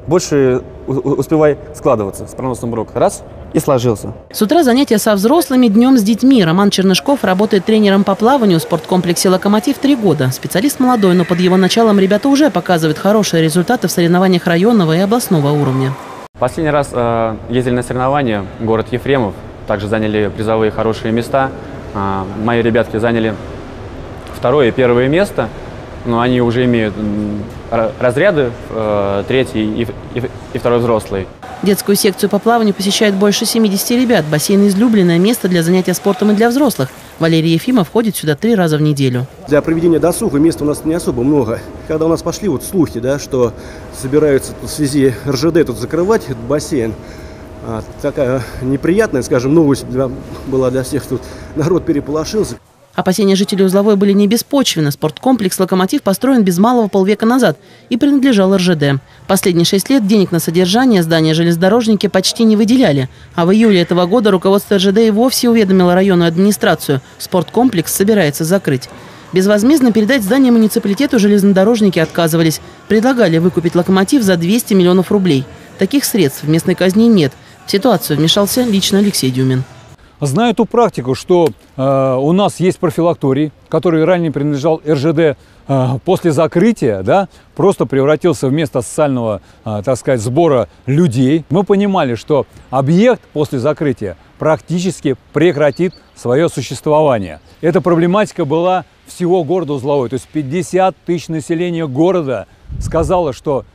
больше успевай складываться с проносным урок. Раз – и сложился. С утра занятия со взрослыми, днем с детьми. Роман Чернышков работает тренером по плаванию в спорткомплексе «Локомотив» 3 года. Специалист молодой, но под его началом ребята уже показывают хорошие результаты в соревнованиях районного и областного уровня. Последний раз ездили на соревнования, город Ефремов. Также заняли призовые хорошие места. Мои ребятки заняли 2-е и 1-е место. Но они уже имеют разряды, 3-й и 2-й взрослый. Детскую секцию по плаванию посещает больше 70 ребят. Бассейн – излюбленное место для занятия спортом и для взрослых. Валерий Ефимов ходит сюда 3 раза в неделю. Для проведения досуга места у нас не особо много. Когда у нас пошли слухи, что собираются в связи РЖД тут закрывать этот бассейн, такая неприятная, скажем, новость была для всех. Тут народ переполошился. Опасения жителей Узловой были не беспочвенны. Спорткомплекс «Локомотив» построен без малого полвека назад и принадлежал РЖД. Последние 6 лет денег на содержание здания железнодорожники почти не выделяли. А в июле этого года руководство РЖД и вовсе уведомило районную администрацию. Спорткомплекс собирается закрыть. Безвозмездно передать здание муниципалитету железнодорожники отказывались. Предлагали выкупить «Локомотив» за 200 миллионов рублей. Таких средств в местной казне нет. В ситуацию вмешался лично Алексей Дюмин. Знаю ту практику, что у нас есть профилакторий, который ранее принадлежал РЖД, после закрытия, просто превратился в место социального, так сказать, сбора людей. Мы понимали, что объект после закрытия практически прекратит свое существование. Эта проблематика была всего города Узловой. То есть 50 тысяч населения города сказало, что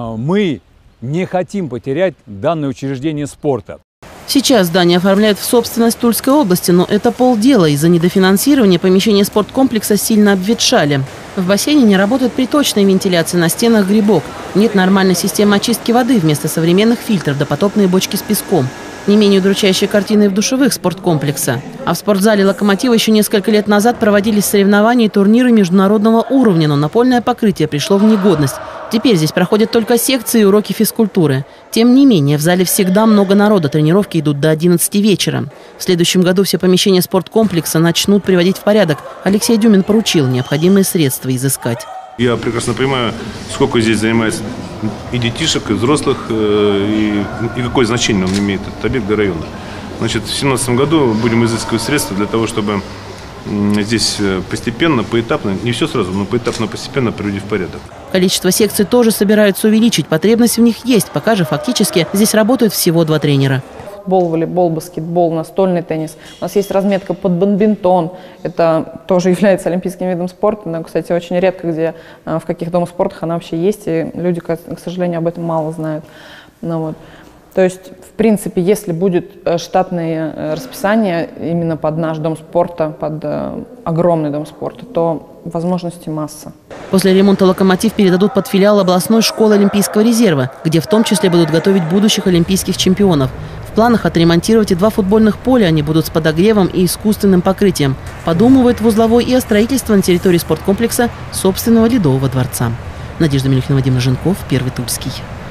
мы не хотим потерять данное учреждение спорта. Сейчас здание оформляют в собственность Тульской области, но это полдела. Из-за недофинансирования помещения спорткомплекса сильно обветшали. В бассейне не работает приточная вентиляция, на стенах грибок. Нет нормальной системы очистки воды, вместо современных фильтров допотопные бочки с песком. Не менее удручающая картина и в душевых спорткомплекса. А в спортзале «Локомотива» еще несколько лет назад проводились соревнования и турниры международного уровня, но напольное покрытие пришло в негодность. Теперь здесь проходят только секции и уроки физкультуры. Тем не менее, в зале всегда много народа, тренировки идут до 11 вечера. В следующем году все помещения спорткомплекса начнут приводить в порядок. Алексей Дюмин поручил необходимые средства изыскать. Я прекрасно понимаю, сколько здесь занимается и детишек, и взрослых, и какое значение он имеет, этот объект для района. Значит, в 2017 году будем изыскивать средства для того, чтобы здесь постепенно, поэтапно, не все сразу, но поэтапно, постепенно приводить в порядок. Количество секций тоже собираются увеличить. Потребность в них есть, пока же фактически здесь работают всего 2 тренера. Футбол, волейбол, баскетбол, настольный теннис. У нас есть разметка под бадминтон. Это тоже является олимпийским видом спорта, но, кстати, очень редко, где в каких домах спорта она вообще есть, и люди, к сожалению, об этом мало знают. То есть, в принципе, если будет штатное расписание именно под наш дом спорта, под огромный дом спорта, то возможностей масса. После ремонта «Локомотив» передадут под филиал областной школы Олимпийского резерва, где в том числе будут готовить будущих олимпийских чемпионов. В планах отремонтировать и 2 футбольных поля, они будут с подогревом и искусственным покрытием. Подумывают в Узловой и о строительстве на территории спорткомплекса собственного ледового дворца. Надежда Мелюхина, Вадим Роженков, Первый Тульский.